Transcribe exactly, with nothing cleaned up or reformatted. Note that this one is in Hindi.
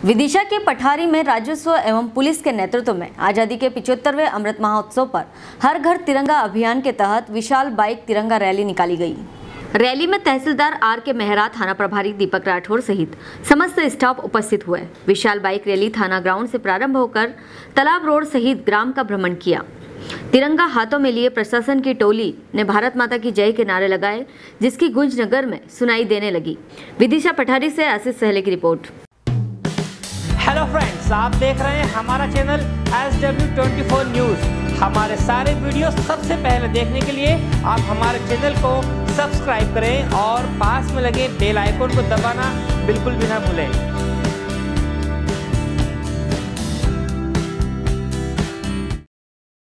विदिशा के पठारी में राजस्व एवं पुलिस के नेतृत्व में आजादी के पिछहत्तरवें अमृत महोत्सव पर हर घर तिरंगा अभियान के तहत विशाल बाइक तिरंगा रैली निकाली गई। रैली में तहसीलदार आर के मेहरा, थाना प्रभारी दीपक राठौर सहित समस्त स्टाफ उपस्थित हुए। विशाल बाइक रैली थाना ग्राउंड से प्रारंभ होकर तालाब रोड सहित ग्राम का भ्रमण किया। तिरंगा हाथों में लिए प्रशासन की टोली ने भारत माता की जय के नारे लगाए, जिसकी गूंज नगर में सुनाई देने लगी। विदिशा पठारी से आशीष सहले की रिपोर्ट। हेलो फ्रेंड्स, आप देख रहे हैं हमारा channel S W twenty four news. हमारे सारे वीडियो सबसे पहले देखने के लिए आप हमारे चैनल को सब्सक्राइब करें और पास में लगे बेल आइकन को दबाना बिल्कुल भी ना भूलें।